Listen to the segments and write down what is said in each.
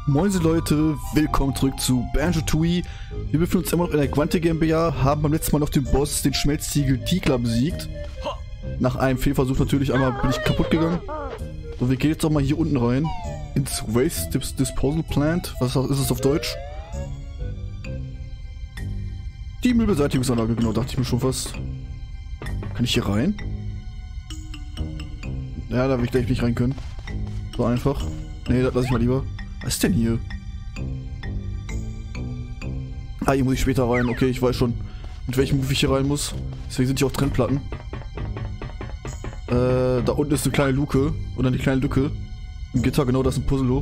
Moinse Leute, willkommen zurück zu Banjo-Tooie. Wir befinden uns immer noch in der Quante GmbH, haben beim letzten Mal noch den Boss, den Schmelztiegel Tikla, besiegt. Nach einem Fehlversuch natürlich, einmal bin ich kaputt gegangen. So, wir gehen jetzt doch mal hier unten rein, ins Waste Disposal Plant. Was ist es auf Deutsch? Die Müllbeseitigungsanlage, genau, dachte ich mir schon fast. Kann ich hier rein? Ja, da will ich gleich nicht rein können. So einfach. Nee, das lasse ich mal lieber. Was ist denn hier? Ah, hier muss ich später rein. Okay, ich weiß schon, mit welchem Move ich hier rein muss. Deswegen sind hier auch Trennplatten. Da unten ist eine kleine Luke. Und dann die kleine Lücke. Im Gitter, genau, das ist ein Puzzle.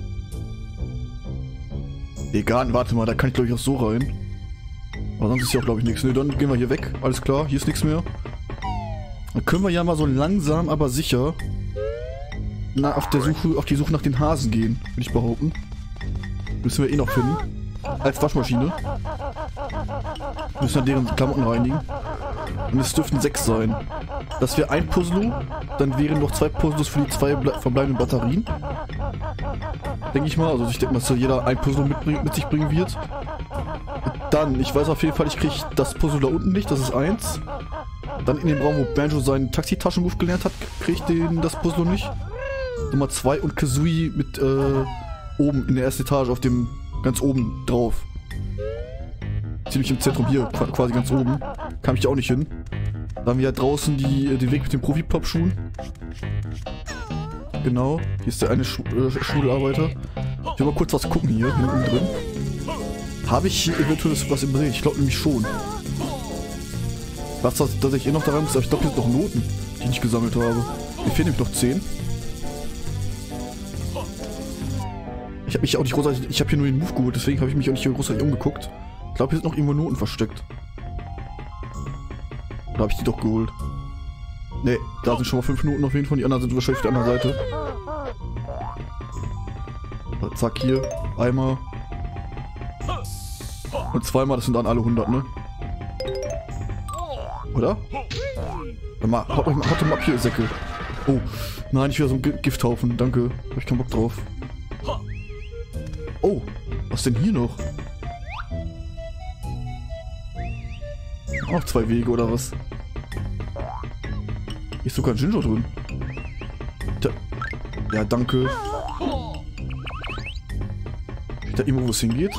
Egal, warte mal, da kann ich glaube ich auch so rein. Aber sonst ist hier auch glaube ich nichts. Ne, dann gehen wir hier weg. Alles klar, hier ist nichts mehr. Dann können wir ja mal so langsam, aber sicher auf die Suche nach den Hasen gehen, würde ich behaupten. Müssen wir eh noch finden. Als Waschmaschine. Müssen wir deren Klamotten reinigen. Und es dürften 6 sein. Das wäre ein Puzzle. Dann wären noch 2 Puzzles für die 2 verbleibenden Batterien. Denke ich mal. Also ich denke, dass jeder ein Puzzle mit sich bringen wird. Dann, ich weiß auf jeden Fall, ich kriege das Puzzle da unten nicht. Das ist 1. Dann in dem Raum, wo Banjo seinen Taxitaschenmove gelernt hat, kriege ich das Puzzle nicht. Nummer 2 und Kazooie mit oben in der ersten Etage auf dem ganz oben drauf. Ziemlich im Zentrum hier, quasi ganz oben. Kam ich auch nicht hin. Da haben wir ja draußen den Weg mit den Profi-Pop-Schuhen. Genau, hier ist der eine Schularbeiter. Ich will mal kurz was gucken hier, hinten drin. Habe ich hier eventuell was im Dreh? Ich glaube nämlich schon. Was dass ich noch daran muss, aber ich glaube, hier sind noch Noten, die ich nicht gesammelt habe. Mir fehlen nämlich noch 10. Ich habe mich auch nicht großartig, ich habe hier nur den Move geholt, deswegen habe ich mich auch nicht hier großartig umgeguckt. Ich glaube, hier sind noch irgendwo Noten versteckt. Oder habe ich die doch geholt? Ne, da sind schon mal 5 Noten auf jeden Fall, die anderen sind wahrscheinlich auf der anderen Seite. Zack, hier, einmal. Und zweimal, das sind dann alle 100, ne? Oder? Haut doch mal ab hier, Säcke. Oh, nein, ich will so ein Gifthaufen, danke. Hab ich keinen Bock drauf. Oh, was denn hier noch? Auch 2 Wege oder was? Hier ist sogar ein Jinjo drin. Ja, danke. Steht da irgendwo, wo es hingeht?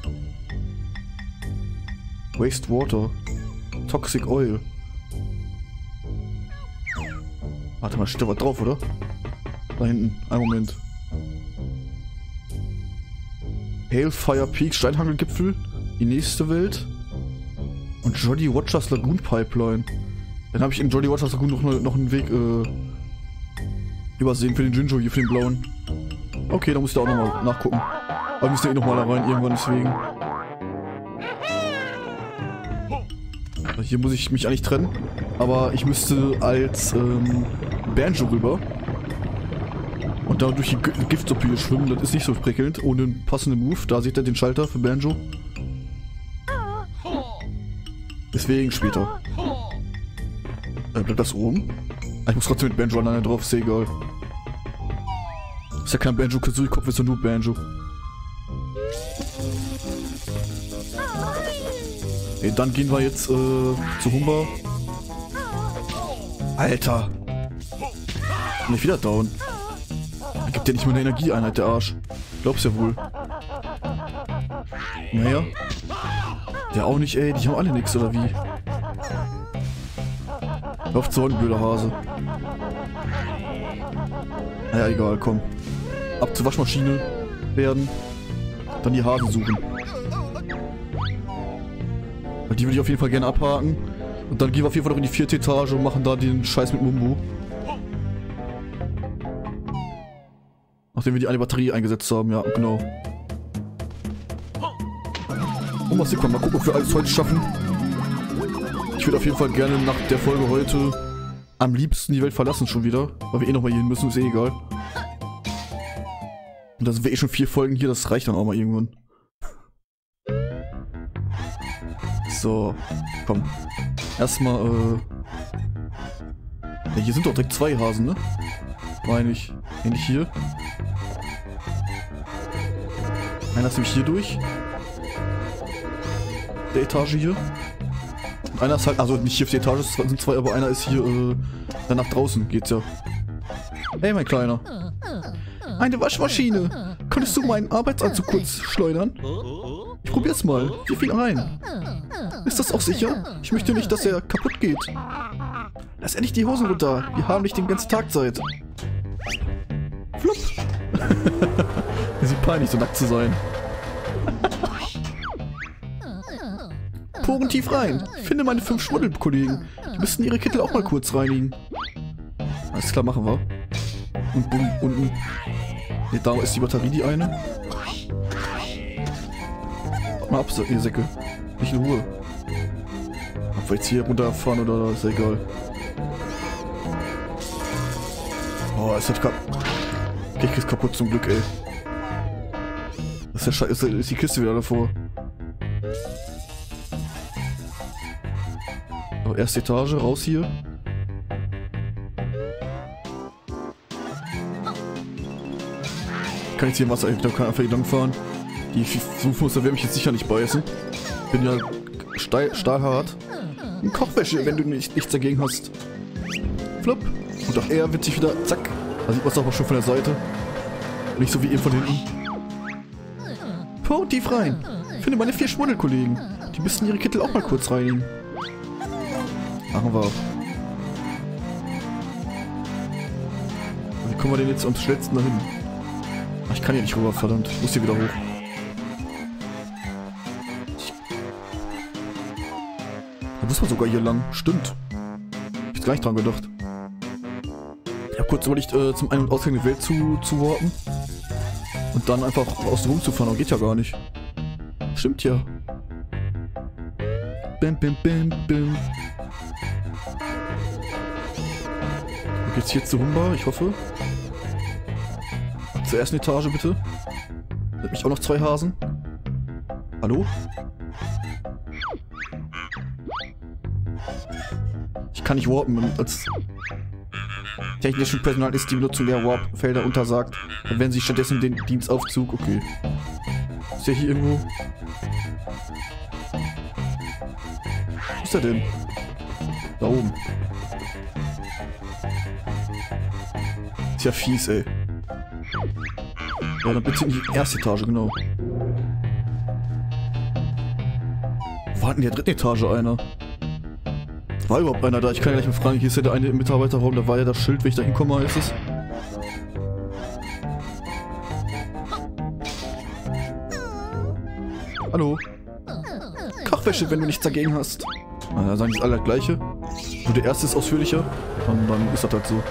Wastewater. Toxic Oil. Warte mal, steht da was drauf, oder? Da hinten. Einen Moment. Hailfire Peak, Steinhagelgipfel. Die nächste Welt. Und Jolly Watchers Lagoon Pipeline. Dann habe ich in Jolly Watchers Lagoon noch einen Weg übersehen für den Jinjo hier, für den blauen. Okay, da muss ich da auch nochmal nachgucken. Aber wir müssen ja eh nochmal da rein, irgendwann deswegen. Hier muss ich mich eigentlich trennen. Aber ich müsste als Banjo rüber. Und da durch die Giftsuppe hier schwimmen, das ist nicht so prickelnd, ohne einen passenden Move. Da seht ihr den Schalter für Banjo. Deswegen später. Bleibt das oben? Ich muss trotzdem mit Banjo alleine drauf, ist ja egal. Ist ja kein Banjo-Kazooie-Kopf, ist ja nur Banjo. Okay, dann gehen wir jetzt zu Humba. Alter! Nicht wieder down. Gibt ja nicht mal eine Energieeinheit, der Arsch. Glaubst ja wohl. Naja. Ja auch nicht, ey. Die haben alle nix, oder wie? Lauf zu Horn, blöder Hase. Naja, egal, komm. Ab zur Waschmaschine werden. Dann die Hasen suchen. Weil die würde ich auf jeden Fall gerne abhaken. Und dann gehen wir auf jeden Fall noch in die 4. Etage und machen da den Scheiß mit Mumbo. Nachdem wir die eine Batterie eingesetzt haben, ja, genau. Und mal gucken, ob wir alles heute schaffen. Ich würde auf jeden Fall gerne nach der Folge heute am liebsten die Welt verlassen schon wieder. Weil wir eh nochmal hier hin müssen, ist eh egal. Und da sind wir eh schon 4 Folgen hier, das reicht dann auch mal irgendwann. So, komm. Erstmal, ja, hier sind doch direkt 2 Hasen, ne? Meine ich. Ähnlich hier. Einer ist nämlich hier durch. Der Etage hier. Und einer ist halt, also nicht hier auf die Etage, es sind zwei, aber einer ist hier, dann nach draußen geht's ja. Hey, mein Kleiner. Eine Waschmaschine. Könntest du meinen Arbeitsanzug kurz schleudern? Ich probier's mal. Wie viel rein? Ist das auch sicher? Ich möchte nicht, dass er kaputt geht. Lass endlich die Hosen runter. Wir haben nicht den ganzen Tag Zeit. Flupp. Sieht peinlich, so nackt zu sein. Poren tief rein. Finde meine 5 Schmuddelkollegen. Die müssten ihre Kittel auch mal kurz reinigen. Alles klar, machen wir. Und bumm, unten. Ne, da ist die Batterie, die eine. Mal ab, ihr Säcke. Nicht in Ruhe. Ob wir jetzt hier runterfahren oder ist ja egal. Oh, ist das kaputt. Okay, ich krieg's kaputt zum Glück, ey. Das ist, ja ist die Kiste wieder davor. So, erste Etage, raus hier. Ich kann jetzt hier im Wasser, ich kann einfach hier lang fahren. Die Suchmuster werden mich jetzt sicher nicht beißen. Bin ja stahlhart. Ein Kochwäsche, wenn du nichts dagegen hast. Flop. Und auch er wird sich wieder, zack. Da sieht man es aber schon von der Seite. Nicht so wie eben von hinten. Po, tief rein. Finde meine 4 Schmuddelkollegen. Die müssten ihre Kittel auch mal kurz reinigen. Machen wir. Wie kommen wir denn jetzt am schnellsten dahin? Ach, ich kann hier nicht rüber, verdammt. Ich muss hier wieder hoch. Da muss man sogar hier lang. Stimmt. Ich hab gar nicht dran gedacht. Ich hab kurz überlegt, zum Ein- und Ausgang der Welt zu warten. Und dann einfach außen rum zu fahren, aber geht ja gar nicht. Stimmt ja. Bim, bim, bim, bim. So, geht's hier zu Humba, ich hoffe. Zur ersten Etage, bitte. Sind mich auch noch 2 Hasen. Hallo? Ich kann nicht warpen, als technischen Personal ist die Benutzung der Warp-Felder untersagt. Dann werden sie stattdessen den Dienstaufzug. Okay. Ist der hier irgendwo? Wo ist der denn? Da oben. Ist ja fies, ey. Ja, dann bitte in die erste Etage, genau. Wo hat denn in der dritten Etage einer? War überhaupt einer da? Ich kann ja gleich mal fragen. Hier ist ja der eine im Mitarbeiterraum. Da war ja das Schild, wenn ich da hinkomme, heißt es. Hallo? Kochwäsche, wenn du nichts dagegen hast. Da sagen die alle das gleiche. Nur der erste ist ausführlicher. Und dann ist das halt so.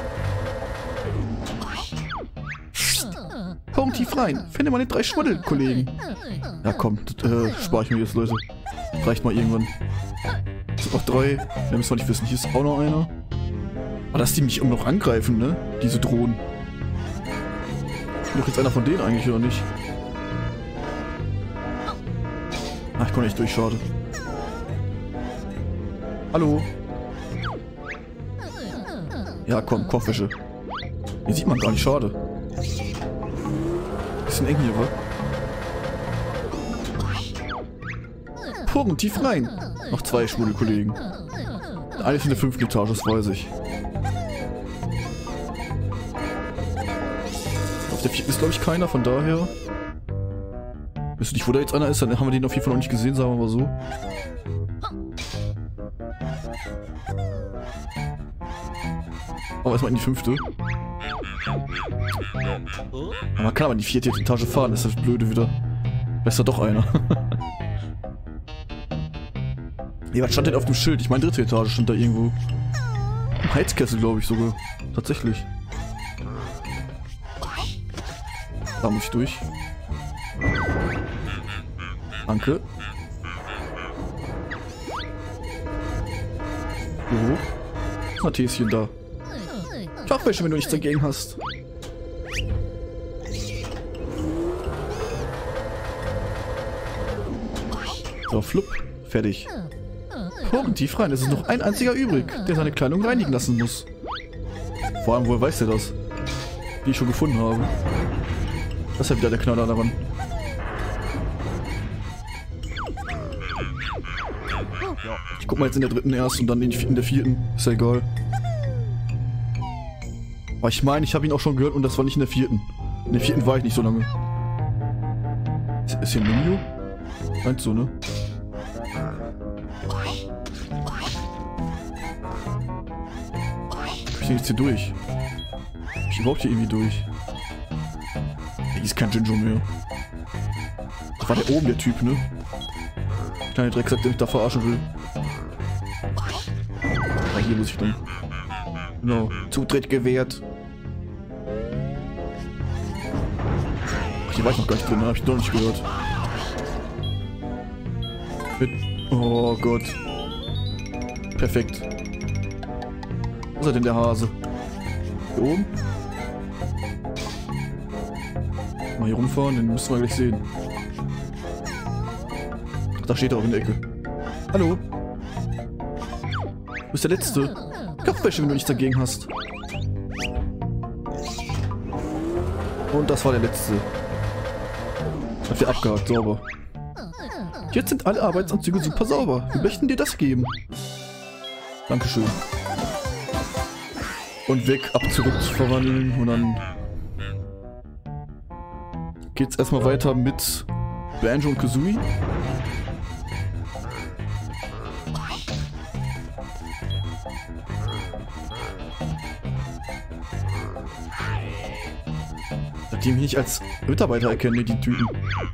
Komm tief rein. Finde meine 3 Schmuddelkollegen. Ja komm, spare ich mir jetzt, Leute. Reicht mal irgendwann. Es sind noch 3. Wir müssen wir nicht wissen. Hier ist auch noch einer. Aber dass die mich noch angreifen, ne? Diese Drohnen. Ich bin doch jetzt einer von denen eigentlich, oder nicht? Ach, ich komme nicht durch, schade. Hallo? Ja, komm, Kochwäsche. Den sieht man gar nicht, schade. Bisschen eng hier, wa? Poren tief rein. Noch 2 Schmuddelkollegen. Eine ist in der 5. Etage, das weiß ich. Auf der 4. ist, glaube ich, keiner, von daher. Wisst ihr nicht, wo da jetzt einer ist? Dann haben wir den auf jeden Fall noch nicht gesehen, sagen wir mal so. Aber erstmal in die 5. Man kann aber in die 4. Etage fahren, das ist das Blöde wieder. Besser doch einer. Nee, was stand denn auf dem Schild? Ich meine, 3. Etage stand da irgendwo. Im Heizkessel, glaube ich sogar. Tatsächlich. Da muss ich durch. Danke. Wo? Ist ein Täschen da. Kochwäsche, wenn du nichts dagegen hast. So, flupp. Fertig. Poren tief rein. Es ist noch ein einziger übrig, der seine Kleidung reinigen lassen muss. Vor allem, woher weiß der das? Wie ich schon gefunden habe. Das ist ja wieder der Knaller daran. Ich guck mal jetzt in der dritten erst und dann in der vierten. Ist ja egal. Aber ich meine, ich habe ihn auch schon gehört und das war nicht in der vierten. In der vierten war ich nicht so lange. Ist hier ein Menü? Meinst du, ne? Ich bin jetzt hier durch. Ich überhaupt hier irgendwie durch. Hier ist kein Jinjo mehr. Das war der oben, der Typ, ne? Kleine Drecksack, der mich da verarschen will. Ah, hier muss ich dann. Genau. Zutritt gewährt. Ach, hier war ich noch gar nicht drin, hab ich noch nicht gehört. Oh Gott. Perfekt. Wo ist er denn, der Hase? Hier oben? Mal hier rumfahren, den müssen wir gleich sehen. Ach, da steht er auch in der Ecke. Hallo. Du bist der Letzte. Kaufwäsche, wenn du nichts dagegen hast. Und das war der Letzte. Hat wir abgehakt, sauber. Jetzt sind alle Arbeitsanzüge super sauber. Wir möchten dir das geben. Dankeschön. Und weg, ab zurück zu verwandeln. Und dann geht's erstmal weiter mit Banjo und Kazooie. Die mich nicht als Mitarbeiter erkennen, die Typen.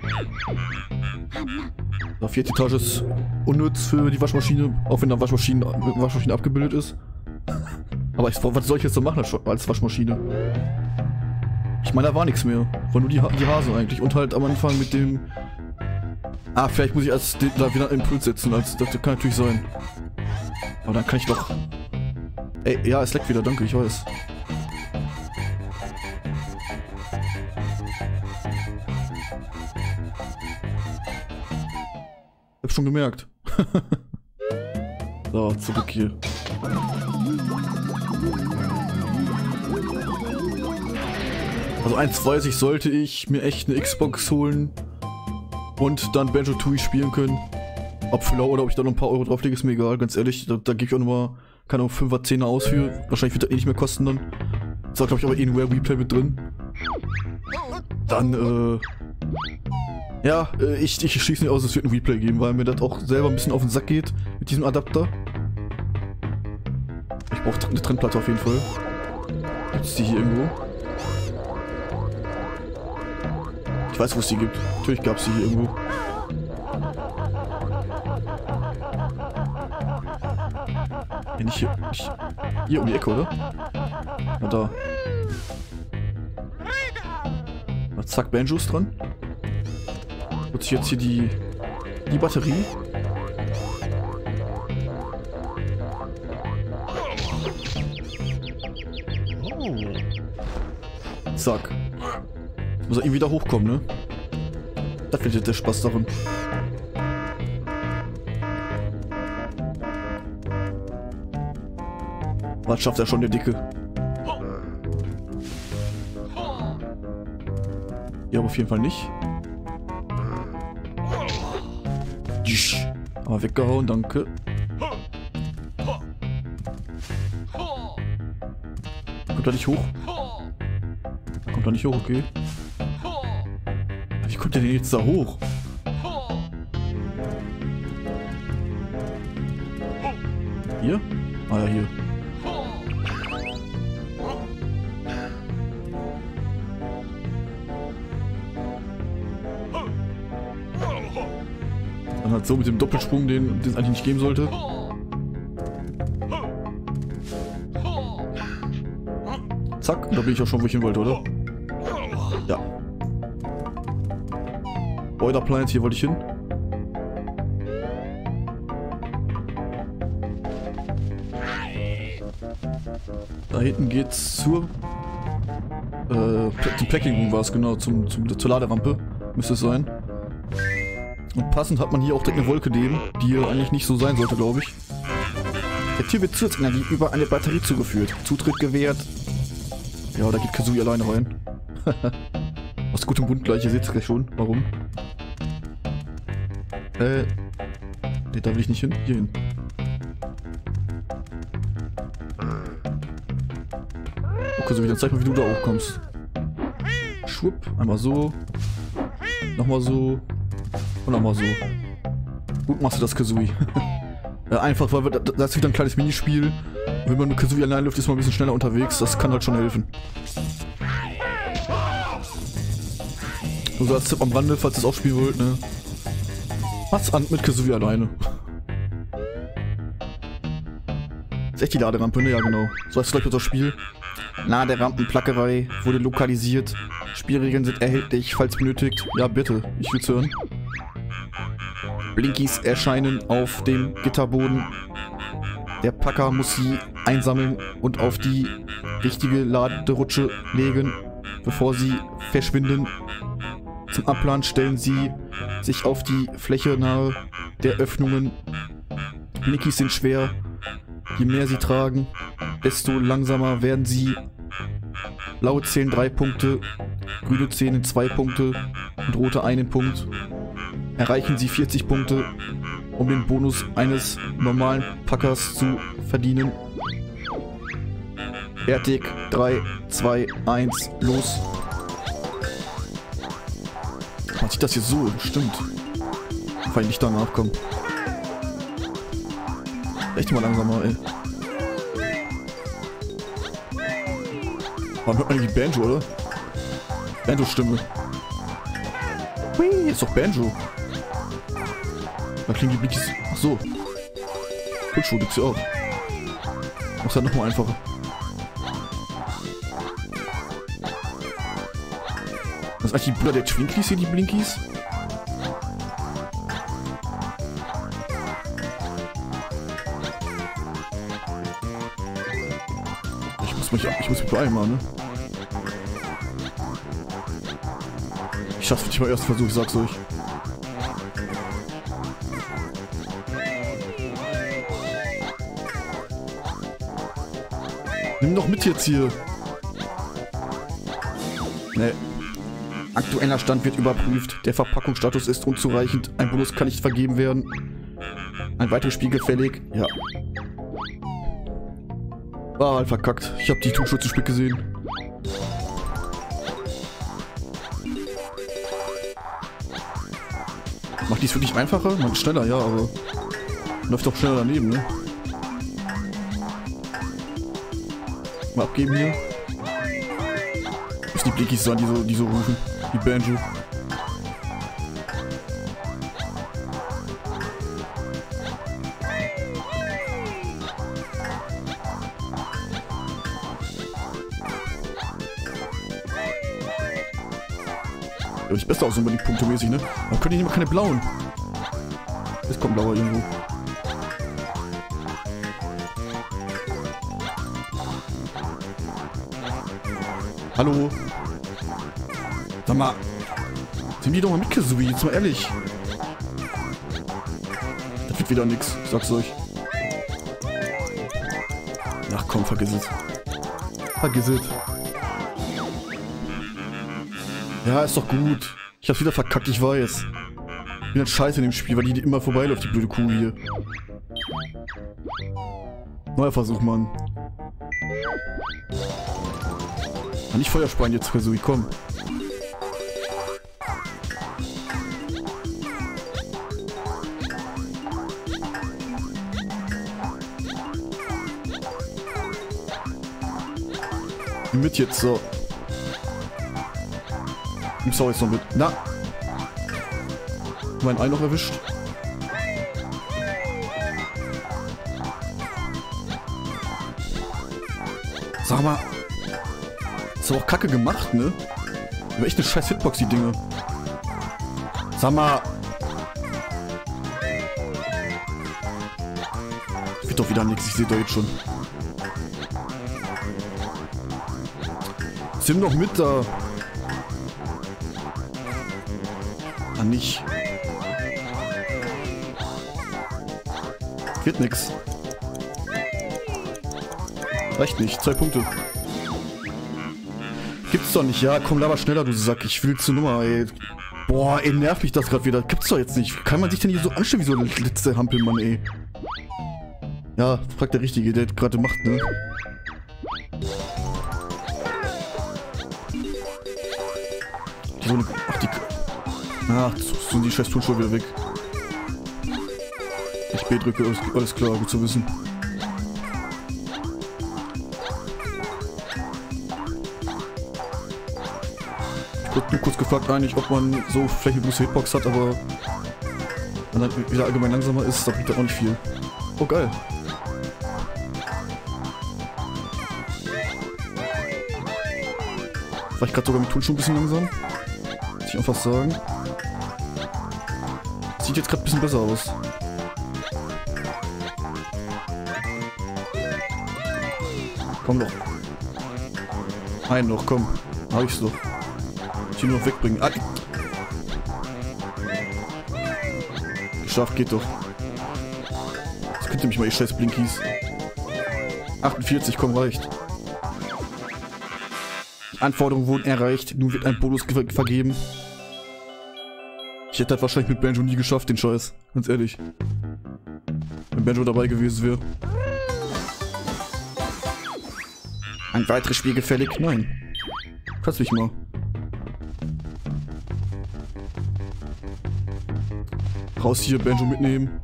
Die vierte Etage ist unnütz für die Waschmaschine, auch wenn da Waschmaschine abgebildet ist. Aber was soll ich jetzt so machen als Waschmaschine? Ich meine, da war nichts mehr. War nur die Hasen eigentlich. Und halt am Anfang mit dem... Ah, vielleicht muss ich da wieder einen Impuls setzen. Das kann natürlich sein. Aber dann kann ich doch... Ey, ja, es leckt wieder, danke, ich weiß. Hab schon gemerkt. So, zurück hier. Also eins weiß ich, sollte ich mir echt eine Xbox holen und dann Banjo-Tooie spielen können. Ob für lau oder ob ich da noch ein paar Euro drauflege, ist mir egal, ganz ehrlich. Da gebe ich auch nochmal, keine Ahnung, 5er, 10er aus für. Wahrscheinlich wird das eh nicht mehr kosten dann. Ist auch, glaube ich, aber eh ein Rare Replay mit drin. Dann, ja, ich schließe nicht aus, es wird ein Replay geben, weil mir das auch selber ein bisschen auf den Sack geht mit diesem Adapter. Ich brauche eine Trennplatte auf jeden Fall. Gibt's die hier irgendwo? Ich weiß, wo es die gibt. Natürlich gab es die hier irgendwo. Ja, nicht hier. Nicht hier um die Ecke, oder? Na da. Na, zack, Banjos dran. Nutze ich jetzt hier die Batterie. Zack. Muss er irgendwie da hochkommen, ne? Das wird jetzt der Spaß daran. Was schafft er schon, der Dicke? Ja, aber auf jeden Fall nicht. Aber weggehauen, danke. Kommt er nicht hoch? Kommt er nicht hoch, okay. Wie kommt der denn jetzt da hoch? Hier? Ah ja, hier. Dann halt so mit dem Doppelsprung, den es eigentlich nicht geben sollte. Zack, da bin ich auch schon, wo ich hin wollte, oder? Ja. Boiler Appliance, hier wollte ich hin. Da hinten geht's zur... zum Packing Room war es, genau, zur Laderampe. Müsste es sein. Und passend hat man hier auch direkt eine Wolke neben, die hier eigentlich nicht so sein sollte, glaube ich. Der Tür wird Zusatzenergie über eine Batterie zugeführt. Zutritt gewährt. Ja, da geht Kazooie alleine rein. Aus gutem Grund gleich, ihr seht es gleich schon. Warum? Ne, da will ich nicht hin. Hier hin. Okay, so wieder zeig mal, wie du da hochkommst. Schwupp, einmal so. Nochmal so. Und nochmal so. Gut machst du das, Kazooie. Ja, einfach, weil das ist wieder ein kleines Minispiel. Und wenn man mit Kazooie allein läuft, ist man ein bisschen schneller unterwegs. Das kann halt schon helfen. Nur so als Tipp am Rande, falls ihr es auch spielen wollt, ne? Macht's an mit Kazooie alleine. Ist echt die Laderampe, ne? Ja, genau. So heißt gleich unser Spiel. Laderampenplackerei wurde lokalisiert. Spielregeln sind erhältlich, falls benötigt. Ja, bitte. Ich will's hören. Blinkies erscheinen auf dem Gitterboden. Der Packer muss sie einsammeln und auf die richtige Laderutsche legen, bevor sie verschwinden. Zum Abplan stellen sie sich auf die Fläche nahe der Öffnungen. Blinkies sind schwer. Je mehr sie tragen, desto langsamer werden sie. Blaue zählen 3 Punkte, grüne zählen 2 Punkte und rote 1 Punkt. Erreichen sie 40 Punkte, um den Bonus eines normalen Packers zu verdienen. Fertig, 3, 2, 1, los. Man sieht das hier so, stimmt. Weil ich nicht danach komme. Echt mal langsamer, ey. Man hört man die Banjo, oder? Banjo-Stimme. Hui, ist doch Banjo. Da klingen die Blickies. Achso. Pulschuh gibt's ja auch. Mach's ja nochmal einfacher. Das ist eigentlich die Brüder der Twinkies hier, die Blinkies? Ich muss mich beeilen, Mann, ne? Ich schaff's nicht mal ersten Versuch, ich sag's euch. Nimm doch mit jetzt hier. Ne. Aktueller Stand wird überprüft. Der Verpackungsstatus ist unzureichend. Ein Bonus kann nicht vergeben werden. Ein weiteres Spiel gefällig. Ja. Ah, halt verkackt. Ich hab die Toolshow zu spät gesehen. Macht dies wirklich einfacher? Man ist schneller, ja, aber läuft doch schneller daneben, ne? Mal abgeben hier. Müssen die Blinkies sein, die so rufen. Die Banjo. Ja, nicht besser aus, unbedingt punktemäßig, ne? Aber können die nicht mal keine blauen? Jetzt kommt blauer irgendwo. Hallo? Sag mal. Sind die doch mal mit Kazooie, jetzt mal ehrlich. Das wird wieder nix, ich sag's euch. Ach komm, vergiss es. Vergiss es. Ja, ist doch gut. Ich hab's wieder verkackt, ich weiß. Ich bin halt scheiße in dem Spiel, weil die immer vorbeiläuft, die blöde Kuh hier. Neuer Versuch, Mann. Ja, nicht Feuer speien jetzt, Kazooie, komm. Mit jetzt so. Ich sau jetzt noch mit. Na! Mein Ei noch erwischt. Sag mal. Ist doch auch kacke gemacht, ne? Aber echt eine scheiß Hitbox, die Dinge. Sag mal. Wird doch wieder nix, ich sehe doch jetzt schon. Nimm doch mit da. Ah, nicht. Wird nix. Reicht nicht. 2 Punkte. Gibt's doch nicht. Ja, komm, laber schneller, du Sack. Ich will zur Nummer, ey. Boah, ey, nervt mich das gerade wieder. Gibt's doch jetzt nicht. Kann man sich denn hier so anstellen wie so ein letzter Hampelmann, ey? Ja, fragt der Richtige, der gerade macht, ne? So eine, ach, die... Ach, so sind die scheiß Turnschuhe wieder weg. Ich B drücke, alles klar, gut zu wissen. Ich wurde nur kurz gefragt eigentlich, ob man so vielleicht eine große Hitbox hat, aber wenn dann wieder allgemein langsamer ist, da bringt das auch nicht viel. Oh geil. War ich gerade sogar mit Turnschuhen ein bisschen langsam? Muss ich einfach sagen. Sieht jetzt gerade ein bisschen besser aus. Komm doch. Einen noch, komm. Hab ich's doch. Ich will nur noch wegbringen. Ah. Geschafft, geht doch. Das könnt ihr mich mal, ihr scheiß Blinkies. 48, komm, reicht. Anforderungen wurden erreicht. Nun wird ein Bonus vergeben. Ich hätte das wahrscheinlich mit Banjo nie geschafft, den Scheiß. Ganz ehrlich. Wenn Banjo dabei gewesen wäre. Ein weiteres Spiel gefällig? Nein. Kannst mich mal. Raus hier, Banjo mitnehmen.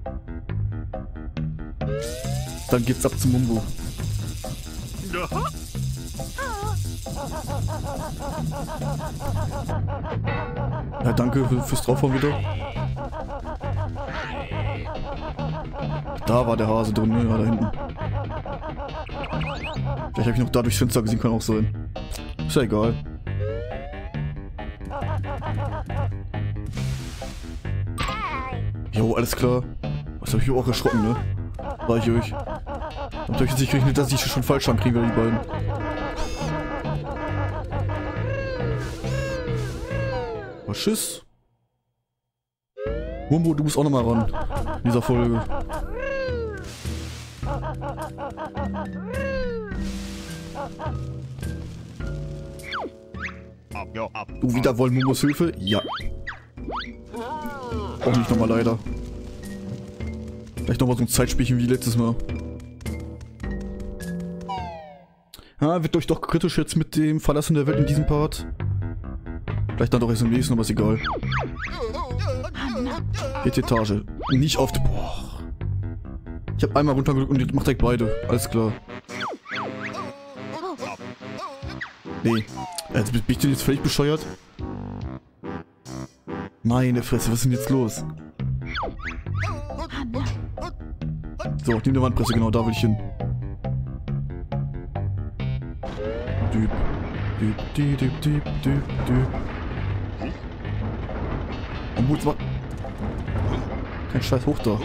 Dann geht's ab zum Mumbo. Ja, danke fürs Draufhauen wieder. Da war der Hase drin, ne? Ja, da hinten. Vielleicht habe ich noch da durchs Fenster gesehen, kann auch sein. Ist ja egal. Jo, alles klar. Was habe ich auch erschrocken, ne? War ich euch. Habt ihr euch jetzt nicht gerechnet, dass ich schon falsch ankriege, die beiden? Aber tschüss. Mumbo, du musst auch nochmal ran. In dieser Folge. Du wieder wollen Mumbos Hilfe? Ja. Auch nicht nochmal leider. Vielleicht nochmal so ein Zeitspielchen wie letztes Mal. Ja, wird euch doch kritisch jetzt mit dem Verlassen der Welt in diesem Part. Vielleicht dann doch erst im nächsten, aber ist egal. Vierte Etage. Nicht auf die... Boah. Ich habe einmal runtergedrückt und jetzt macht direkt beide. Alles klar. Nee. Jetzt bin ich denn jetzt völlig bescheuert? Meine Fresse, was ist denn jetzt los? So, nimm die Wandpresse, genau, da will ich hin. Düb, düb, düb, düb, düb, düb, düb. Und gut, war... Kein Scheiß hoch da.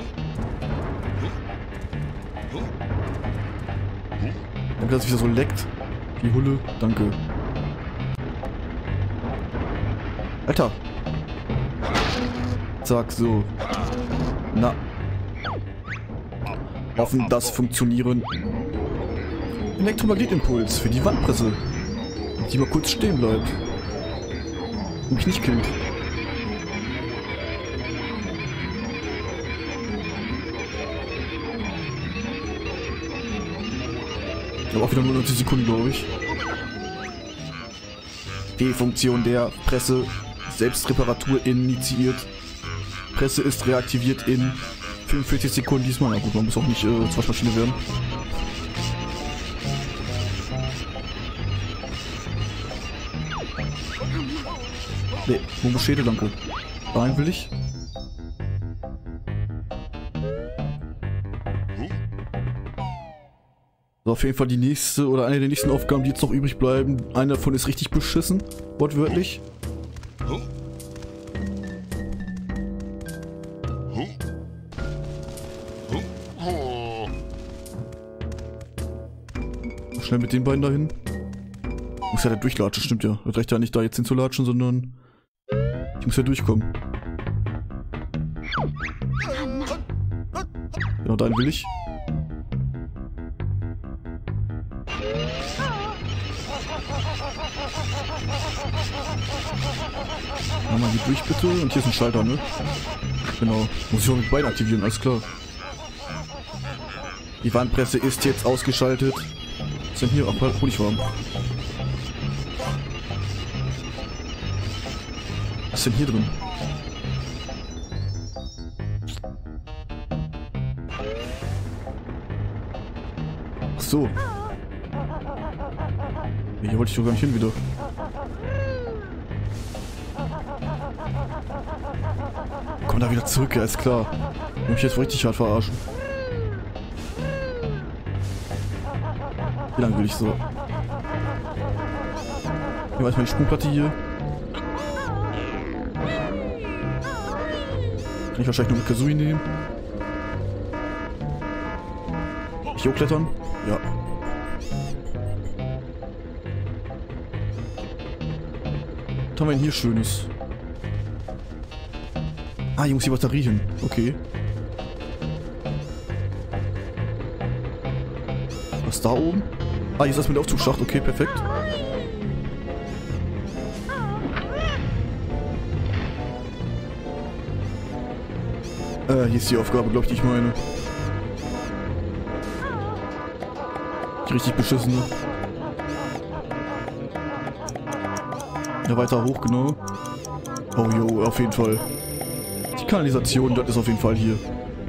Danke, dass es wieder so leckt. Die Hulle, danke. Alter! Zack, so. Na. Hoffen, das funktionieren. Elektromagnetimpuls für die Wandpresse. Die mal kurz stehen bleibt. Und mich nicht killt. Ich habe auch wieder nur 90 Sekunden, glaube ich. P-Funktion der Presse. Selbstreparatur initiiert. Presse ist reaktiviert in 45 Sekunden diesmal. Na gut, man muss auch nicht zur Waschmaschine werden. Ne, Mumbo Schädel, danke. Rein will ich. So, auf jeden Fall die nächste oder eine der nächsten Aufgaben, die jetzt noch übrig bleiben. Eine davon ist richtig beschissen, wortwörtlich. Schnell mit den beiden dahin. Muss ja da durchlatschen, stimmt ja. Das reicht ja nicht da jetzt hinzulatschen, sondern ich muss ja durchkommen. Genau, dahin will ich. Machen wir hier durch bitte. Und hier ist ein Schalter, ne? Genau. Muss ich auch mit beiden aktivieren, alles klar. Die Wandpresse ist jetzt ausgeschaltet. Was ist denn hier? Ach, Honigwaben. Was ist denn hier drin? Ach so. Hier wollte ich doch gar nicht hin wieder. Komm da wieder zurück, ja, ist klar. Ich will mich jetzt richtig hart verarschen. Wie lange will ich so? Hier war erstmal die Sprungplatte hier. Kann ich wahrscheinlich nur mit Kazooie nehmen. Ich hochklettern? Ja. Was haben wir denn hier Schönes? Ah, hier muss die Batterie hin. Okay. Was da oben? Ah, hier ist das mit der Aufzugsschacht. Okay, perfekt. Hier ist die Aufgabe, glaube ich, die ich meine. Die richtig beschissene. Ja, weiter hoch, genau. Oh jo, auf jeden Fall. Die Kanalisation, das ist auf jeden Fall hier.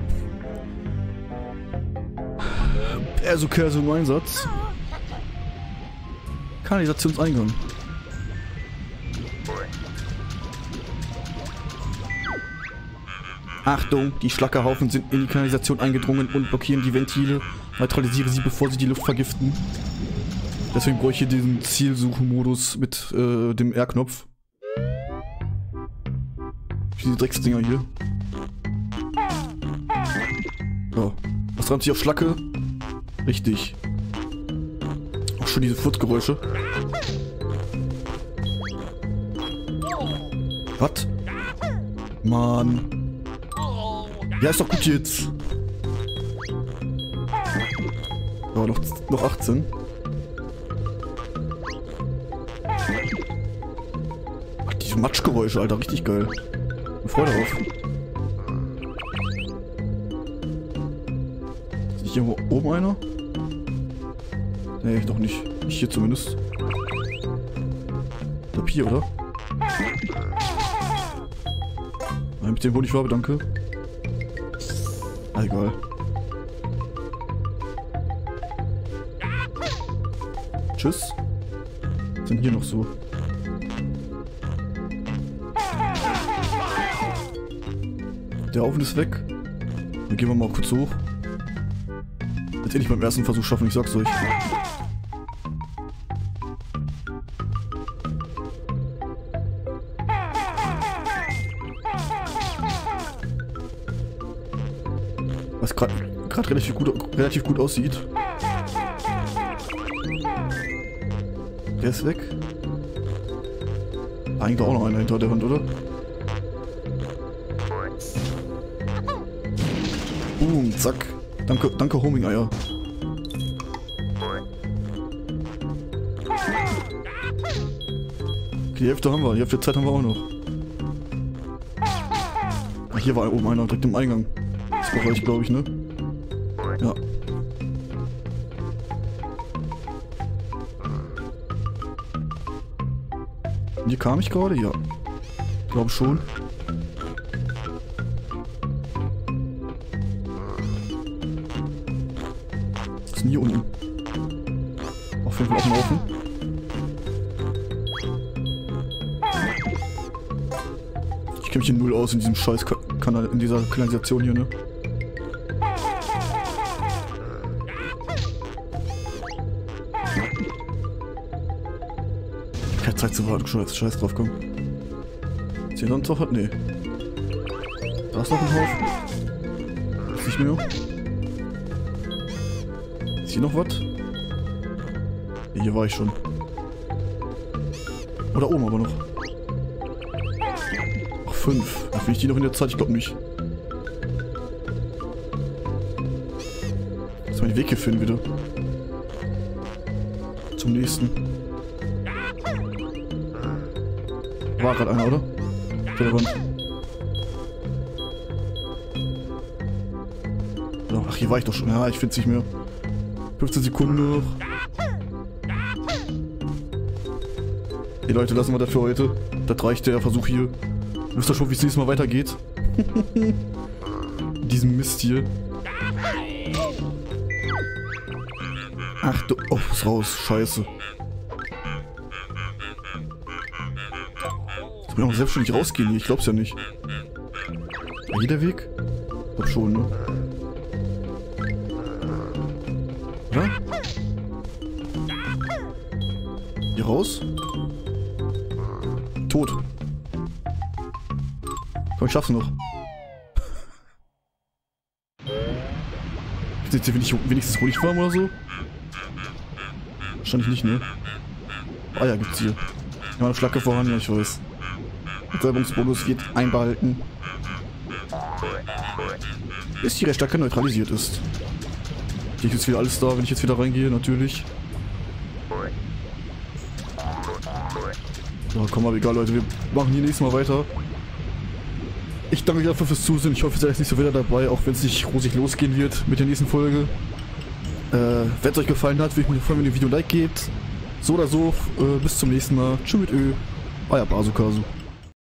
Perso im Einsatz. Kanalisationseingang. Achtung, die Schlackerhaufen sind in die Kanalisation eingedrungen und blockieren die Ventile. Neutralisiere sie, bevor sie die Luft vergiften. Deswegen brauche ich hier diesen Zielsuchen-Modus mit dem R-Knopf. Diese Drecksdinger hier. So. Was reimt sich auf Schlacke? Richtig. Auch schon diese Furzgeräusche. Was? Mann. Ja, ist doch gut jetzt. So, noch 18. Ach, diese Matschgeräusche, Alter, richtig geil. Ich freue darauf. Ist nicht irgendwo oben einer? Nee, doch nicht. Nicht hier zumindest. Ich glaub hier, oder? Nein, mit dem Honigwabe, danke. Ah, egal. Tschüss. Was sind hier noch so? Der Haufen ist weg. Dann gehen wir mal kurz hoch. Jetzt endlich beim ersten Versuch schaffen, ich sag's euch. Was gerade relativ gut aussieht. Der ist weg. Eigentlich auch noch einer hinter der Hand, oder? Boom, zack. Danke Homing-Eier. Okay, die Hälfte haben wir. Die Hälfte Zeit haben wir auch noch. Ach, hier war oben einer, direkt im Eingang. Das brauche ich, glaube ich, ne? Ja. Hier kam ich gerade? Ja. Ich glaube schon. Was ist denn hier unten? Auf jeden Fall offen laufen. Ich kenne mich hier null aus in diesem scheiß Kanal, in dieser Kanalisation hier, ne? Keine Zeit zu warten, schon als Scheiß drauf kommen. Ist hier sonst noch was? Nee. Da ist noch ein Haufen. Ist nicht mehr. Ist hier noch was? Ja, hier war ich schon. Oder oben aber noch. Ach, 5. Ach, finde ich die noch in der Zeit? Ich glaube nicht. Lass mal den Weg hier finden wieder. Zum nächsten. war gerade einer, oder? Der Wand. So, ach, hier war ich doch schon. Ja, ich finde es nicht mehr. 15 Sekunden noch. Die Leute, lassen wir das für heute. Das reicht der Versuch hier. Wisst ihr schon, wie es nächstes Mal weitergeht? Diesen Mist hier. Ach du... Oh, ist raus. Scheiße. Ich kann auch selbstständig rausgehen hier. Ich glaub's ja nicht. War hier der Weg? Ich glaub schon, ne? Oder? Hier raus? Tot. Komm, ich schaff's noch. Ist jetzt hier wenigstens Honigfarm oder so? Wahrscheinlich nicht, ne? Ah ja, gibt's hier. Ja, eine Flagge voran, ja, ich weiß. Vertreibungsbonus wird einbehalten. Bis die Reststärke neutralisiert ist. Hier ist jetzt wieder alles da, wenn ich jetzt wieder reingehe, natürlich. So, komm mal, egal, Leute, wir machen hier nächstes Mal weiter. Ich danke euch einfach fürs Zusehen. Ich hoffe, ihr seid jetzt nicht so wieder dabei, auch wenn es nicht rosig losgehen wird mit der nächsten Folge. Wenn es euch gefallen hat, würde ich mich freuen, wenn ihr ein Video ein Like gebt. So oder so, bis zum nächsten Mal. Tschüss mit Ö. Euer Basukasu.